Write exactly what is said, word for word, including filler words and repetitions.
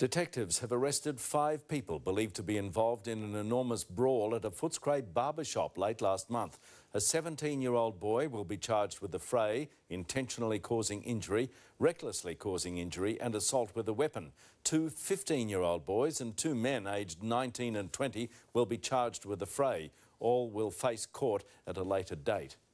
Detectives have arrested five people believed to be involved in an enormous brawl at a Footscray barbershop late last month. A seventeen-year-old boy will be charged with the fray, intentionally causing injury, recklessly causing injury and assault with a weapon. Two fifteen-year-old boys and two men aged nineteen and twenty will be charged with the fray. All will face court at a later date.